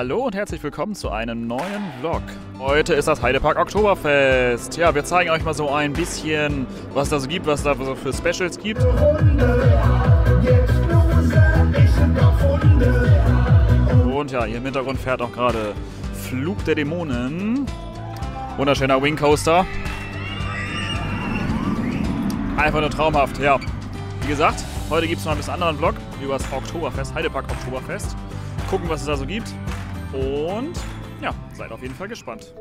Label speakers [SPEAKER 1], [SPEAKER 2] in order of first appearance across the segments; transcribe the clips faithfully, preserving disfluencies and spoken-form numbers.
[SPEAKER 1] Hallo und herzlich willkommen zu einem neuen Vlog. Heute ist das Heidepark Oktoberfest. Ja, wir zeigen euch mal so ein bisschen, was da so gibt, was da so für Specials gibt. Und ja, hier im Hintergrund fährt auch gerade Flug der Dämonen. Wunderschöner Wing Coaster. Einfach nur traumhaft, ja. Wie gesagt, heute gibt es noch ein bisschen anderen Vlog über das Oktoberfest, Heidepark Oktoberfest. Gucken, was es da so gibt. Und ja, seid auf jeden Fall gespannt.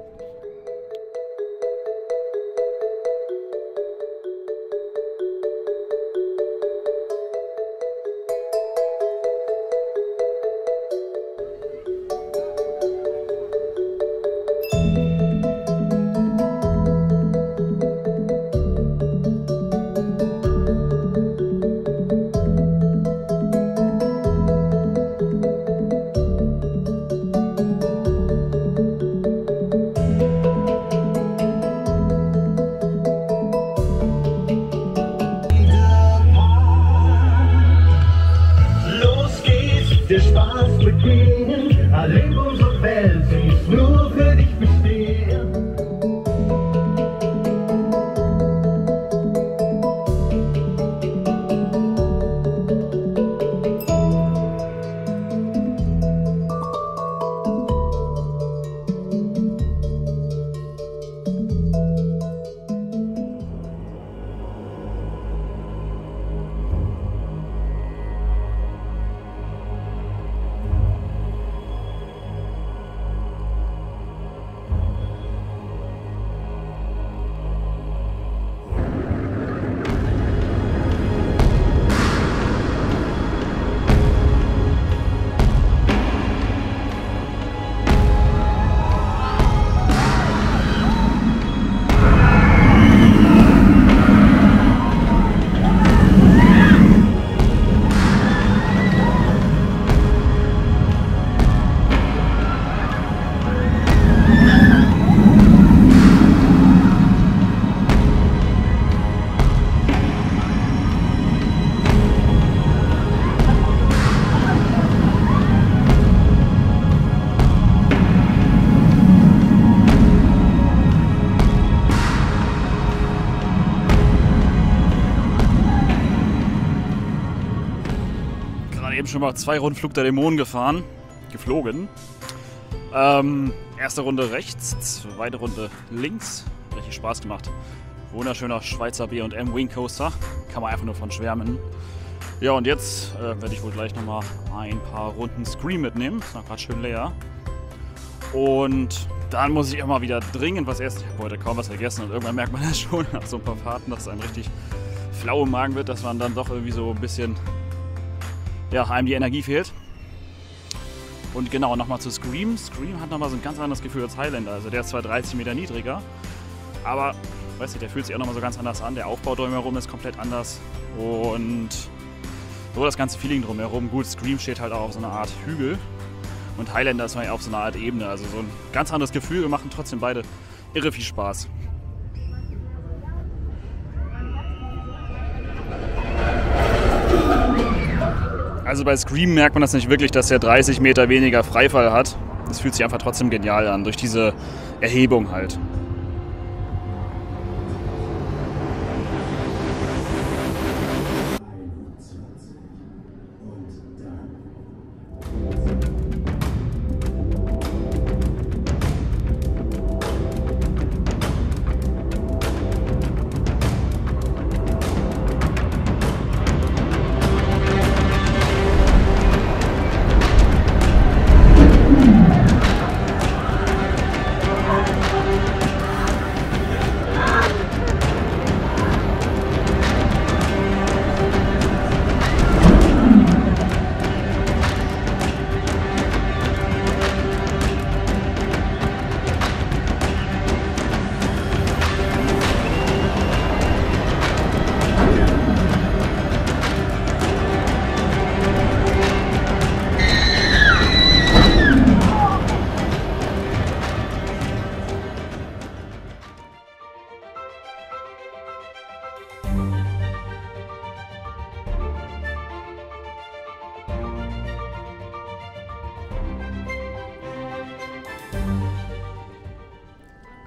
[SPEAKER 2] Der Spaß beginnt, allein unsere Welt ist nur für dich bestehen.
[SPEAKER 1] Eben schon mal zwei Runden Flug der Dämonen gefahren, geflogen. Ähm, erste Runde rechts, zweite Runde links. Richtig Spaß gemacht. Wunderschöner Schweizer B und M Wing Coaster. Kann man einfach nur von schwärmen. Ja, und jetzt äh, werde ich wohl gleich nochmal ein paar Runden Scream mitnehmen. Ist noch gerade schön leer. Und dann muss ich auch mal wieder dringend was essen. Ich habe heute kaum was vergessen und irgendwann merkt man das schon nach so ein paar Fahrten, dass es einem richtig flau im Magen wird, dass man dann doch irgendwie so ein bisschen, ja, einem die Energie fehlt. Und genau, nochmal zu Scream. Scream hat nochmal so ein ganz anderes Gefühl als Highlander. Also der ist zwar dreißig Meter niedriger, aber, weiß nicht, der fühlt sich auch nochmal so ganz anders an. Der Aufbau drumherum ist komplett anders. Und so das ganze Feeling drumherum. Gut, Scream steht halt auch auf so einer Art Hügel. Und Highlander ist halt auf so einer Art Ebene. Also so ein ganz anderes Gefühl. Wir machen trotzdem beide irre viel Spaß. Also bei Scream merkt man das nicht wirklich, dass er dreißig Meter weniger Freifall hat. Das fühlt sich einfach trotzdem genial an, durch diese Erhebung halt.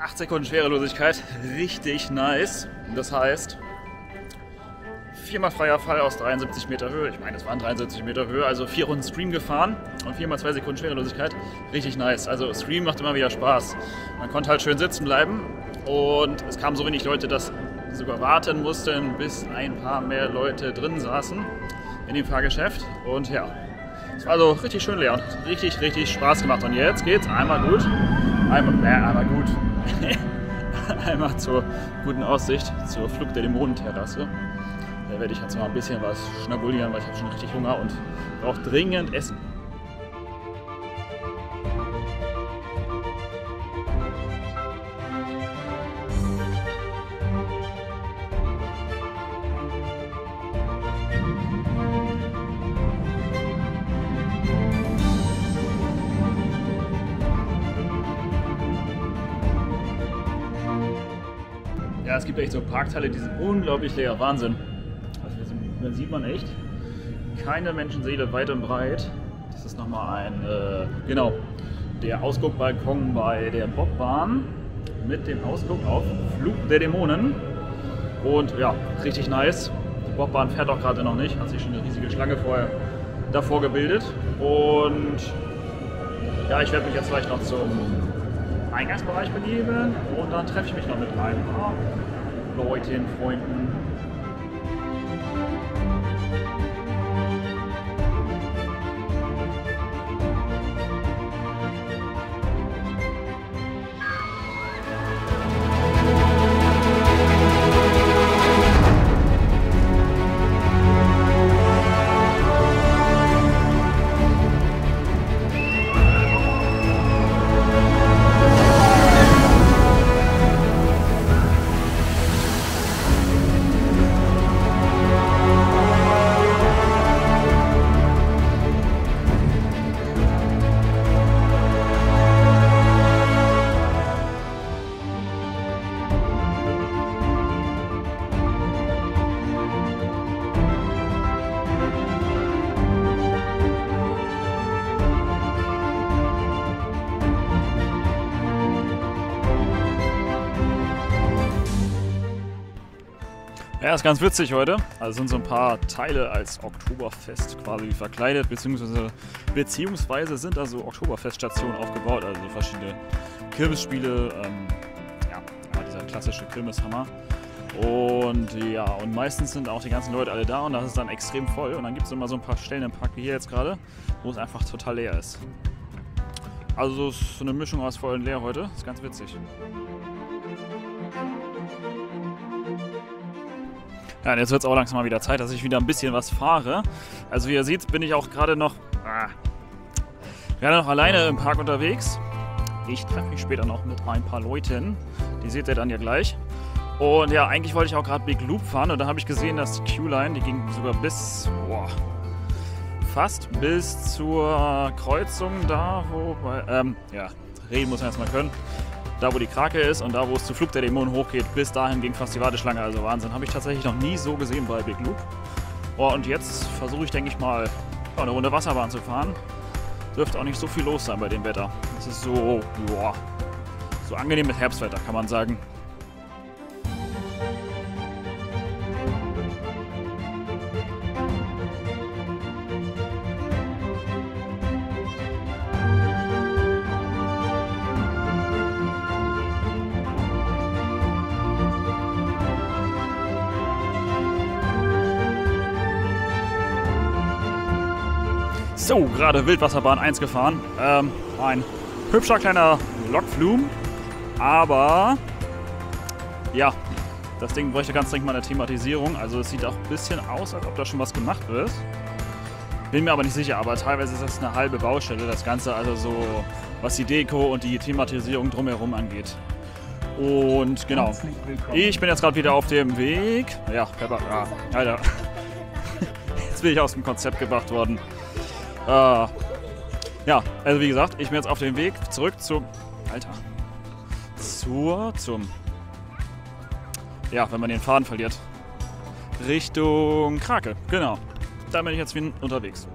[SPEAKER 1] acht Sekunden Schwerelosigkeit, richtig nice. Das heißt, viermal freier Fall aus dreiundsiebzig Meter Höhe. Ich meine, es waren dreiundsiebzig Meter Höhe, also vier Runden Stream gefahren und viermal zwei Sekunden Schwerelosigkeit. Richtig nice. Also Stream macht immer wieder Spaß. Man konnte halt schön sitzen bleiben und es kamen so wenig Leute, dass sie sogar warten mussten, bis ein paar mehr Leute drin saßen in dem Fahrgeschäft. Und ja, es war also richtig schön leer und richtig, richtig Spaß gemacht. Und jetzt geht's einmal gut, einmal, äh, einmal gut, einmal zur guten Aussicht, zur Flug der Dämonenterrasse. Da werde ich jetzt mal ein bisschen was schnabulieren, weil ich habe schon richtig Hunger und brauche dringend Essen. Ja, es gibt echt so Parkteile, die sind unglaublich leer. Wahnsinn. Da sieht man echt keine Menschenseele weit und breit. Das ist nochmal ein, äh, genau, der Ausguckbalkon bei der Bobbahn mit dem Ausguck auf Flug der Dämonen. Und ja, richtig nice. Die Bobbahn fährt auch gerade noch nicht, hat sich schon eine riesige Schlange vorher davor gebildet. Und ja, ich werde mich jetzt gleich noch zum Eingangsbereich begeben und dann treffe ich mich noch mit ein paar Leuten, Freunden.
[SPEAKER 3] Ja, ist ganz witzig heute. Also sind so ein paar Teile als Oktoberfest quasi verkleidet, beziehungsweise, beziehungsweise sind da so Oktoberfeststationen aufgebaut, also verschiedene Kirmesspiele, ähm, ja, dieser klassische Kirmeshammer. Und ja, und meistens sind auch die ganzen Leute alle da und das ist dann extrem voll. Und dann gibt es immer so ein paar Stellen im Park wie hier jetzt gerade, wo es einfach total leer ist. Also es ist so eine Mischung aus voll und leer heute, das ist ganz witzig. Ja, und jetzt wird es auch langsam mal wieder Zeit, dass ich wieder ein bisschen was fahre. Also wie ihr seht, bin ich auch gerade noch, ah, gerade noch alleine im Park unterwegs. Ich treffe mich später noch mit ein paar Leuten. Die seht ihr dann ja gleich. Und ja, eigentlich wollte ich auch gerade Big Loop fahren und da habe ich gesehen, dass die Q-Line, die ging sogar bis, boah, fast bis zur Kreuzung da, wo, ähm, ja, reden muss man erstmal können. Da, wo die Krake ist und da, wo es zu Flug der Dämonen hochgeht, bis dahin ging fast die Warteschlange. Also Wahnsinn, habe ich tatsächlich noch nie so gesehen bei Big Loop. Oh, und jetzt versuche ich, denke ich mal, eine Runde Wasserbahn zu fahren. Dürfte auch nicht so viel los sein bei dem Wetter. Es ist so, boah, so angenehm mit Herbstwetter, kann man sagen. So, gerade Wildwasserbahn eins gefahren. Ähm, ein hübscher kleiner Lokflum. Aber ja, das Ding bräuchte ganz dringend mal eine Thematisierung. Also es sieht auch ein bisschen aus, als ob da schon was gemacht wird. Bin mir aber nicht sicher, aber teilweise ist das eine halbe Baustelle, das Ganze, also so was die Deko und die Thematisierung drumherum angeht. Und genau, ich bin jetzt gerade wieder auf dem Weg. Ja, Pepper, ah, Alter. Jetzt bin ich aus dem Konzept gebracht worden. Uh, ja, also wie gesagt, ich bin jetzt auf dem Weg zurück zum, Alter, zur, zum, ja, wenn man den Faden verliert, Richtung Krake, genau, da bin ich jetzt wieder unterwegs.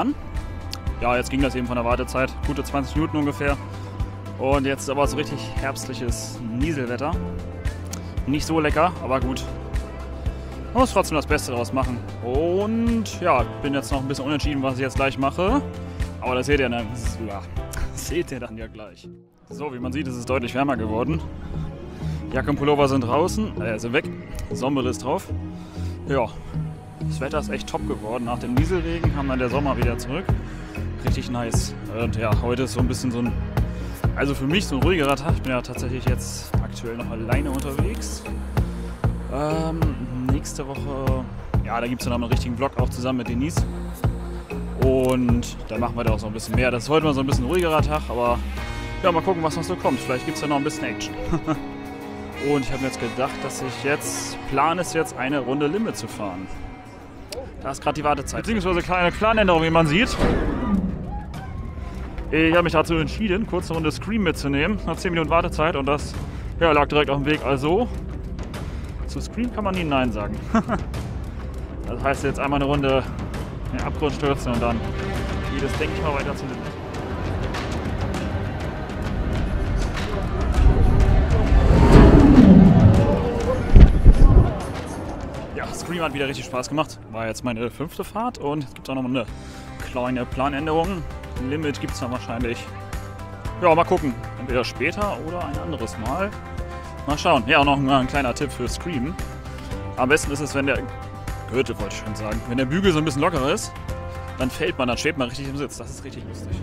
[SPEAKER 3] gefahren. Ja, jetzt ging das eben von der Wartezeit. Gute zwanzig Minuten ungefähr. Und jetzt ist aber so richtig herbstliches Nieselwetter. Nicht so lecker, aber gut. Man muss trotzdem das Beste daraus machen. Und ja, bin jetzt noch ein bisschen unentschieden, was ich jetzt gleich mache. Aber das seht ihr dann, ja, das seht ihr dann ja gleich. So, wie man sieht, ist es deutlich wärmer geworden. Jacke und Pullover sind draußen, äh, sind weg. Sommer ist drauf. Ja, das Wetter ist echt top geworden. Nach dem Nieselregen kam dann der Sommer wieder zurück. Richtig nice. Und ja, heute ist so ein bisschen so ein, also für mich so ein ruhigerer Tag. Ich bin ja tatsächlich jetzt aktuell noch alleine unterwegs. Ähm, nächste Woche, ja, da gibt es dann noch einen richtigen Vlog auch zusammen mit Denise. Und da machen wir da auch so ein bisschen mehr. Das ist heute mal so ein bisschen ruhigerer Tag, aber ja, mal gucken, was noch so kommt. Vielleicht gibt es da noch ein bisschen Action. Und ich habe mir jetzt gedacht, dass ich jetzt, Plan ist jetzt eine Runde Limit zu fahren. Da ist gerade die Wartezeit. Beziehungsweise kleine Planänderung, wie man sieht. Ich habe mich dazu entschieden, kurze Runde Scream mitzunehmen. Nach zehn Minuten Wartezeit und das ja, lag direkt auf dem Weg. Also, zu Scream kann man nie Nein sagen. Das heißt jetzt einmal eine Runde in den Abgrund stürzen und dann geht es, denke ich mal, weiter zu Limit. Ja, Scream hat wieder richtig Spaß gemacht. War jetzt meine fünfte Fahrt und es gibt auch noch eine kleine Planänderung. Limit gibt es dann wahrscheinlich. Ja, mal gucken. Entweder später oder ein anderes Mal. Mal schauen. Ja, noch ein, ein kleiner Tipp für Scream. Am besten ist es, wenn der Gürtel, wollte ich schon sagen, wenn der Bügel so ein bisschen lockerer ist, dann fällt man, dann schwebt man richtig im Sitz. Das ist richtig lustig.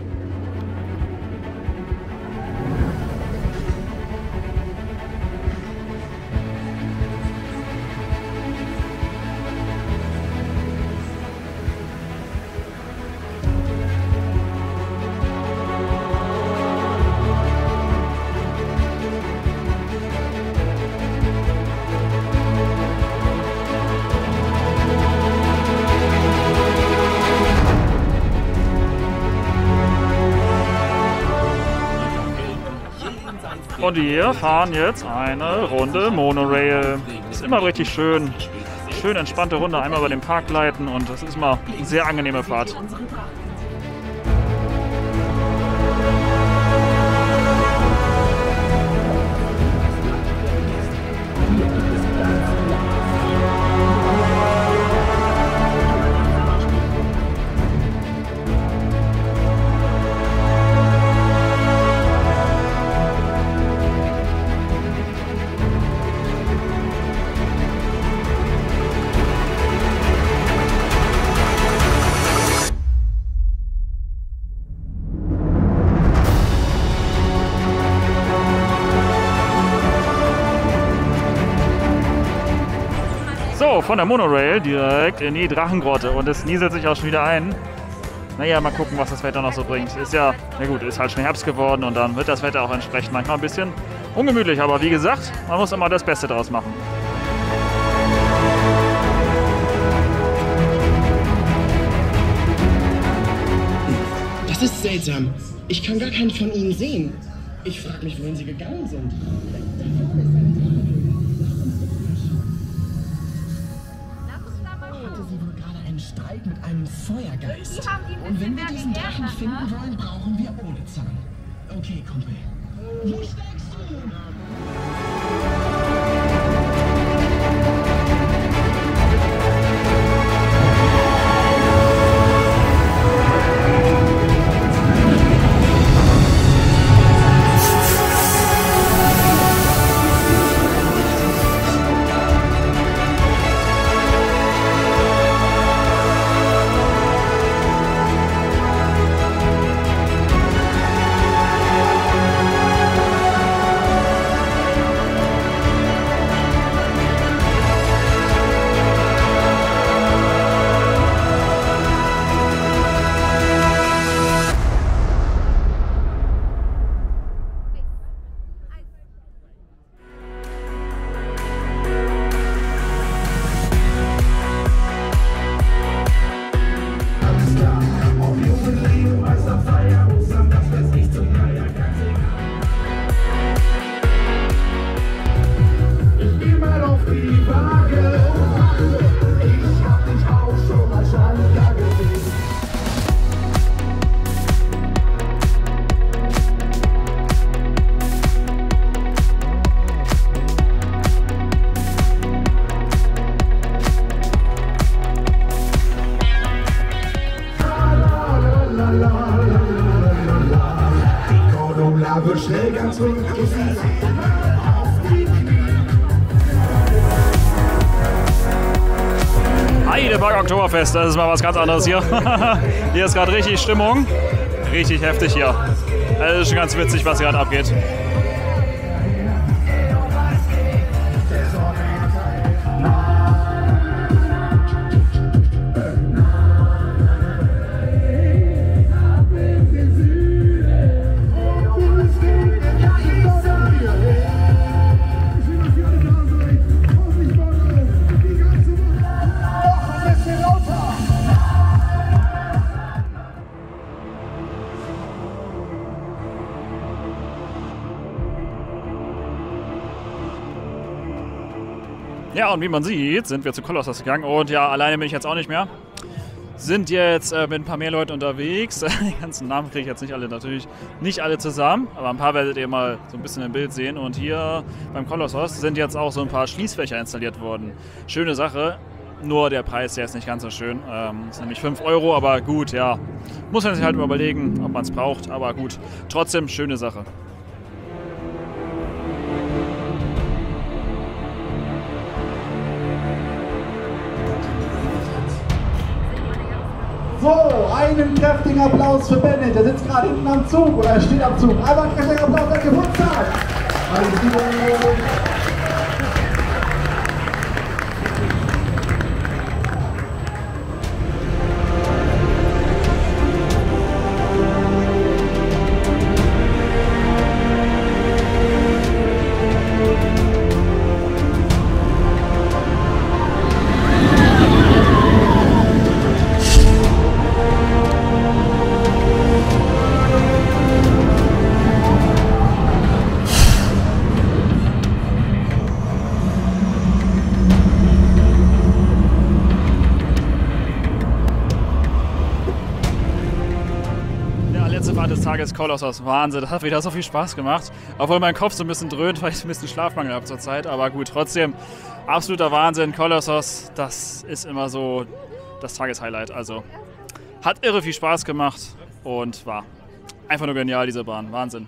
[SPEAKER 3] Und wir fahren jetzt eine Runde Monorail. Ist immer richtig schön. Schön entspannte Runde, einmal über den Park gleiten und das ist immer eine sehr angenehme Fahrt. So, von der Monorail direkt in die Drachengrotte und es nieselt sich auch schon wieder ein. Naja, mal gucken, was das Wetter noch so bringt. Ist ja, na gut, ist halt schon Herbst geworden und dann wird das Wetter auch entsprechend manchmal ein bisschen ungemütlich. Aber wie gesagt, man muss immer das Beste draus machen.
[SPEAKER 4] Das ist seltsam. Ich kann gar keinen von ihnen sehen. Ich frage mich, wohin sie gegangen sind. Hatte sie wohl gerade einen Streit mit einem Feuergeist. Und wenn wir diesen Drachen finden wollen, brauchen wir ohne Zahn. Okay, Kumpel. Wo steigst du?
[SPEAKER 3] Heidepark Oktoberfest, das ist mal was ganz anderes hier. Hier ist gerade richtig Stimmung. Richtig heftig hier. Also das ist schon ganz witzig, was gerade abgeht. Ja, und wie man sieht, sind wir zu Kolossos gegangen. Und ja, alleine bin ich jetzt auch nicht mehr. Sind jetzt äh, mit ein paar mehr Leuten unterwegs. Die ganzen Namen kriege ich jetzt nicht alle, natürlich nicht alle zusammen. Aber ein paar werdet ihr mal so ein bisschen im Bild sehen. Und hier beim Kolossos sind jetzt auch so ein paar Schließfächer installiert worden. Schöne Sache. Nur der Preis, der ist nicht ganz so schön. Ähm, ist nämlich fünf Euro, aber gut, ja. Muss man sich halt überlegen, ob man es braucht. Aber gut, trotzdem schöne Sache.
[SPEAKER 5] So, einen kräftigen Applaus für Bennett. Der sitzt gerade hinten am Zug oder er steht am Zug. Einmal einen kräftigen Applaus für Geburtstag. Alles Gute.
[SPEAKER 3] Des Tages Kolossos, Wahnsinn, das hat wieder so viel Spaß gemacht. Obwohl mein Kopf so ein bisschen dröhnt, weil ich ein bisschen Schlafmangel habe zur Zeit. Aber gut, trotzdem absoluter Wahnsinn. Kolossos, das ist immer so das Tageshighlight. Also hat irre viel Spaß gemacht und war einfach nur genial, diese Bahn. Wahnsinn.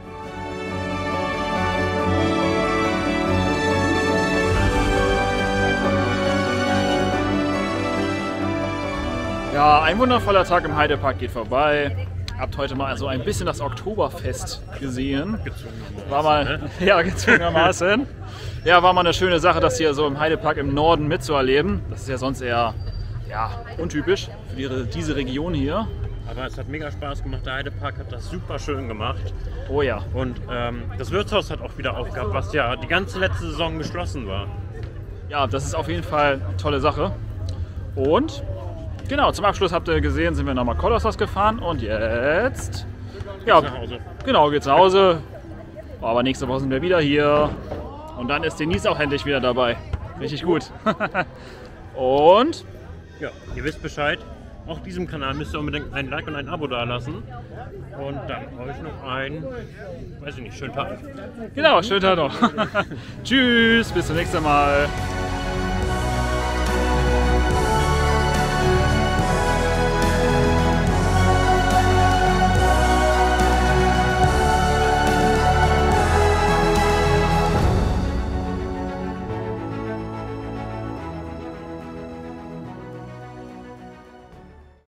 [SPEAKER 3] Ja, ein wundervoller Tag im Heidepark geht vorbei. Habt heute mal so ein bisschen das Oktoberfest gesehen. War mal, ja, gezwungenermaßen. Ja, war mal eine schöne Sache, das hier so im Heidepark im Norden mitzuerleben. Das ist ja sonst eher ja, untypisch für die, diese Region hier.
[SPEAKER 6] Aber es hat mega Spaß gemacht. Der Heidepark hat das super schön gemacht.
[SPEAKER 3] Oh ja.
[SPEAKER 6] Und ähm, das Wirtshaus hat auch wieder aufgehabt, was ja die ganze letzte Saison geschlossen war.
[SPEAKER 3] Ja, das ist auf jeden Fall eine tolle Sache. Und genau, zum Abschluss habt ihr gesehen, sind wir nochmal Kolossos gefahren und jetzt ja,
[SPEAKER 6] Geht's nach Hause.
[SPEAKER 3] Genau, geht's nach Hause. Aber nächste Woche sind wir wieder hier und dann ist Denise auch endlich wieder dabei. Richtig gut. Und
[SPEAKER 6] ja, ihr wisst Bescheid. Auch diesem Kanal müsst ihr unbedingt ein Like und ein Abo dalassen. Und dann euch noch einen, weiß ich nicht, schönen Tag.
[SPEAKER 3] Genau, schönen Tag noch. Tschüss, bis zum nächsten Mal.